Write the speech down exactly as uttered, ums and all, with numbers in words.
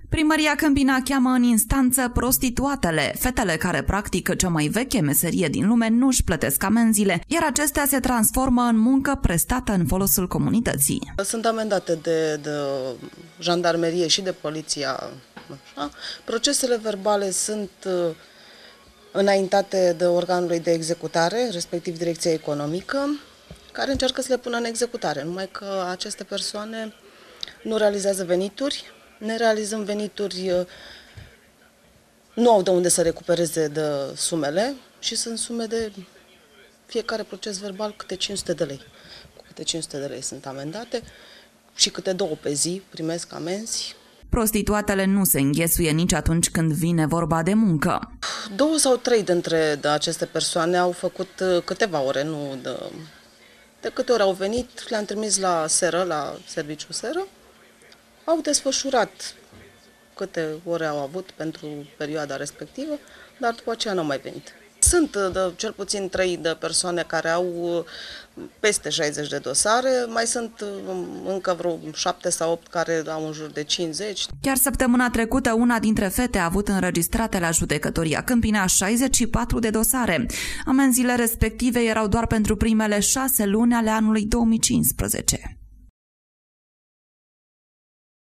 Primăria Câmpina cheamă în instanță prostituatele. Fetele care practică cea mai veche meserie din lume nu își plătesc amenziile, iar acestea se transformă în muncă prestată în folosul comunității. Sunt amendate de, de jandarmerie și de poliția. Așa. Procesele verbale sunt înaintate de organului de executare, respectiv Direcția Economică, care încearcă să le pună în executare, numai că aceste persoane nu realizează venituri. Nerealizând venituri, nu au de unde să recupereze de sumele și sunt sume de fiecare proces verbal câte cinci sute de lei. Cu câte cinci sute de lei sunt amendate și câte două pe zi primesc amenzi. Prostituatele nu se înghesuie nici atunci când vine vorba de muncă. Două sau trei dintre de aceste persoane au făcut câteva ore, nu de, de câte ori au venit, le-am trimis la seră, la serviciu seră. Au desfășurat câte ore au avut pentru perioada respectivă, dar după aceea nu au mai venit. Sunt de, cel puțin trei de persoane care au peste șaizeci de dosare, mai sunt încă vreo șapte sau opt care au în jur de cincizeci. Chiar săptămâna trecută, una dintre fete a avut înregistrate la Judecătoria Câmpina șaizeci și patru de dosare. Amenziile respective erau doar pentru primele șase luni ale anului două mii cincisprezece.